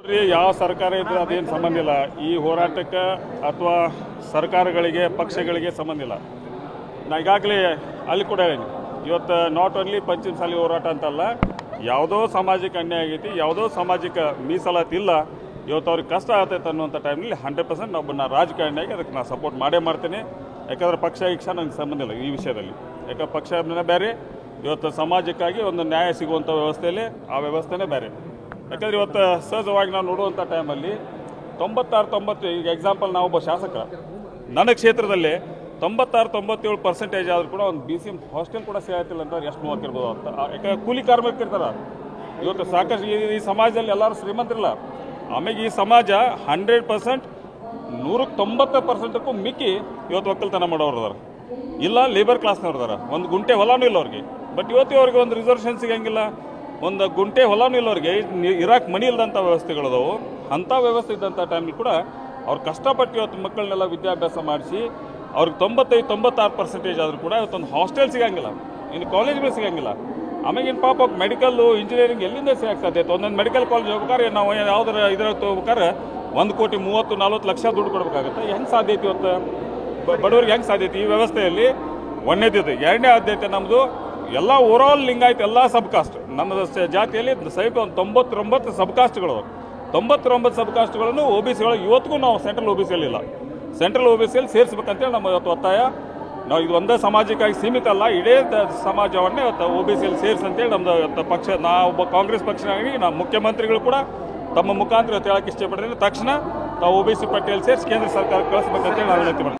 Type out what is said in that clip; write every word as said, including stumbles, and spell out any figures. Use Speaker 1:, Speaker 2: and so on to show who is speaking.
Speaker 1: ನೋಡ್ರಿ, ಯಾವ ಸರ್ಕಾರ ಇದ್ರೆ ಅದೇನು ಸಂಬಂಧ ಇಲ್ಲ. ಈ ಹೋರಾಟಕ್ಕೆ ಅಥವಾ ಸರ್ಕಾರಗಳಿಗೆ ಪಕ್ಷಗಳಿಗೆ ಸಂಬಂಧ ಇಲ್ಲ. ನಾ ಈಗಾಗಲೇ ಅಲ್ಲಿ ಕೂಡ ಹೇಳಿ, ಇವತ್ತು ನಾಟ್ ಓನ್ಲಿ ಪಂಚಮಸಾಲಿ ಹೋರಾಟ ಅಂತಲ್ಲ, ಯಾವುದೋ ಸಮಾಜಕ್ಕೆ ಅನ್ಯಾಯ ಆಗೈತಿ, ಯಾವುದೋ ಸಮಾಜಕ್ಕೆ ಮೀಸಲಾತಿ ಇಲ್ಲ, ಇವತ್ತು ಅವ್ರಿಗೆ ಕಷ್ಟ ಆಗ್ತೈತೆ ಅನ್ನುವಂಥ ಟೈಮ್ನಲ್ಲಿ ಹಂಡ್ರೆಡ್ ಪರ್ಸೆಂಟ್ ನಾವು ನಾ ರಾಜಕಾರಣಿಯಾಗಿ ಅದಕ್ಕೆ ನಾನು ಸಪೋರ್ಟ್ ಮಾಡೇ ಮಾಡ್ತೇನೆ. ಯಾಕಂದರೆ ಪಕ್ಷ ಇಕ್ಷ ನನಗೆ ಸಂಬಂಧ ಇಲ್ಲ ಈ ವಿಷಯದಲ್ಲಿ. ಯಾಕಂದ್ರೆ ಪಕ್ಷ ಬೇರೆ, ಇವತ್ತು ಸಮಾಜಕ್ಕಾಗಿ ಒಂದು ನ್ಯಾಯ ಸಿಗುವಂಥ ವ್ಯವಸ್ಥೆಯಲ್ಲಿ ಆ ವ್ಯವಸ್ಥೆನೇ ಬೇರೆ. ಯಾಕಂದರೆ ಇವತ್ತು ಸಹಜವಾಗಿ ನಾವು ನೋಡುವಂಥ ಟೈಮಲ್ಲಿ ತೊಂಬತ್ತಾರು ತೊಂಬತ್ತು ಈಗ ಎಕ್ಸಾಂಪಲ್ ನಾವು ಒಬ್ಬ ಶಾಸಕ, ನನ್ನ ಕ್ಷೇತ್ರದಲ್ಲಿ ತೊಂಬತ್ತಾರು ತೊಂಬತ್ತೇಳು ಪರ್ಸೆಂಟೇಜ್ ಆದರೂ ಕೂಡ ಒಂದು ಬಿ ಸಿ ಎಮ್ ಹಾಸ್ಟೆಲ್ ಕೂಡ ಸೇರ್ತಿಲ್ಲ ಅಂತ ಎಷ್ಟು ನೋವಾಗಿರ್ಬೋದು ಅಂತ. ಯಾಕಂದ್ರೆ ಕೂಲಿ ಕಾರ್ಮಿಕರಿರ್ತಾರೆ ಇವತ್ತು ಸಾಕಷ್ಟು. ಈ ಸಮಾಜದಲ್ಲಿ ಎಲ್ಲರೂ ಶ್ರೀಮಂತರಿಲ್ಲ. ಆಮೇಲೆ ಈ ಸಮಾಜ ಹಂಡ್ರೆಡ್ ಪರ್ಸೆಂಟ್ ನೂರಕ್ಕೆ ತೊಂಬತ್ತು ಪರ್ಸೆಂಟಕ್ಕೂ ಮಿಕ್ಕಿ ಇವತ್ತು ಒಕ್ಕಲ್ತನ ಮಾಡೋರು ಅದಾರ, ಇಲ್ಲ ಲೇಬರ್ ಕ್ಲಾಸ್ನವ್ರು ಅದಾರ. ಒಂದು ಗುಂಟೆ ಹೊಲನೂ ಇಲ್ಲ ಅವ್ರಿಗೆ. ಬಟ್ ಇವತ್ತು ಅವ್ರಿಗೆ ಒಂದು ರಿಸರ್ವೇಷನ್ ಸಿಗಂಗಿಲ್ಲ, ಒಂದು ಗುಂಟೆ ಹೊಲನೂ ಇಲ್ಲ ಅವ್ರಿಗೆ, ಇರಾಕ್ ಮನಿ ಇಲ್ಲದಂಥ ವ್ಯವಸ್ಥೆಗಳದವು. ಅಂಥ ವ್ಯವಸ್ಥೆ ಇದ್ದಂಥ ಟೈಮಲ್ಲಿ ಕೂಡ ಅವ್ರು ಕಷ್ಟಪಟ್ಟು ಇವತ್ತು ಮಕ್ಕಳನ್ನೆಲ್ಲ ವಿದ್ಯಾಭ್ಯಾಸ ಮಾಡಿಸಿ ಅವ್ರಿಗೆ ತೊಂಬತ್ತೈದು ತೊಂಬತ್ತಾರು ಪರ್ಸೆಂಟೇಜ್ ಆದರೂ ಕೂಡ ಇವತ್ತೊಂದು ಹಾಸ್ಟೆಲ್ ಸಿಗಂಗಿಲ್ಲ, ಇನ್ನು ಕಾಲೇಜ್ಗಳು ಸಿಗಂಗಿಲ್ಲ. ಆಮೇಗಿನ ಪಾಪ ಮೆಡಿಕಲ್ಲು ಇಂಜಿನಿಯರಿಂಗ್ ಎಲ್ಲಿಂದ ಸಿಗಕ್ಕೆ ಸಾಧ್ಯ ಇತ್ತು? ಒಂದೊಂದು ಮೆಡಿಕಲ್ ಕಾಲೇಜ್ ಹೋಗ್ಬೇಕಾದ್ರೆ ನಾವು ಯಾವುದರ ಇದ್ರಾಗ ತೊಗೋಬೇಕಾದ್ರೆ ಒಂದು ಕೋಟಿ ಮೂವತ್ತು ನಲ್ವತ್ತು ಲಕ್ಷ ದುಡ್ಡು ಕೊಡಬೇಕಾಗುತ್ತೆ. ಹೆಂಗೆ ಸಾಧ್ಯ ಐತಿ ಇವತ್ತು ಬಡವರಿಗೆ? ಹೆಂಗೆ ಸಾಧ್ಯ ಐತಿ ಈ ವ್ಯವಸ್ಥೆಯಲ್ಲಿ? ಒಂದನೇದಿದೆ. ಎರಡನೇ ಆದ್ಯತೆ ನಮ್ಮದು ಎಲ್ಲ ಓವರಾಲ್ ಲಿಂಗಾಯತ್ ಎಲ್ಲ ಸಬ್ ಕಾಸ್ಟ್. ನಮ್ಮ ಜಾತಿಯಲ್ಲಿ ಸಹಿತ ಒಂದು ತೊಂಬತ್ತೊಂಬತ್ತು ಸಬ್ ಕಾಸ್ಟ್ಗಳು, ತೊಂಬತ್ತೊಂಬತ್ತು ಸಬ್ ಕಾಸ್ಟ್ಗಳನ್ನು ಒ ಬಿ ಸಿಗಳು ಇವತ್ತಿಗೂ ನಾವು ಸೆಂಟ್ರಲ್ ಒ ಬಿ ಸಿಯಲ್ಲಿ ಇಲ್ಲ. ಸೆಂಟ್ರಲ್ ಒ ಬಿ ಸಿಯಲ್ಲಿ ಸೇರಿಸ್ಬೇಕಂತೇಳಿ ನಮ್ಮ ಇವತ್ತು ಒತ್ತಾಯ. ನಾವು ಇದು ಒಂದೇ ಸಮಾಜಕ್ಕಾಗಿ ಸೀಮಿತ ಅಲ್ಲ, ಇಡೀ ಸಮಾಜವನ್ನೇ ಇವತ್ತು ಒ ಬಿ ಸಿಯಲ್ಲಿ ಸೇರಿಸಂತೇಳಿ ನಮ್ಮದು ಇವತ್ತು ಪಕ್ಷ, ನಾವು ಒಬ್ಬ ಕಾಂಗ್ರೆಸ್ ಪಕ್ಷನಾಗಿ ನಾವು ಮುಖ್ಯಮಂತ್ರಿಗಳು ಕೂಡ ತಮ್ಮ ಮುಖಾಂತರ ಹೇಳಕ್ಕೆ ಇಷ್ಟಪಡ್ತೀನಿ. ತಕ್ಷಣ ನಾವು ಒ ಬಿ ಸಿ ಪಟ್ಟಿಯಲ್ಲಿ ಸೇರಿಸಿ ಕೇಂದ್ರ ಸರ್ಕಾರ ಕಳಿಸ್ಬೇಕಂತೇಳಿ ನಾವು ವಿನಂತಿ ಮಾಡ್ತೀವಿ.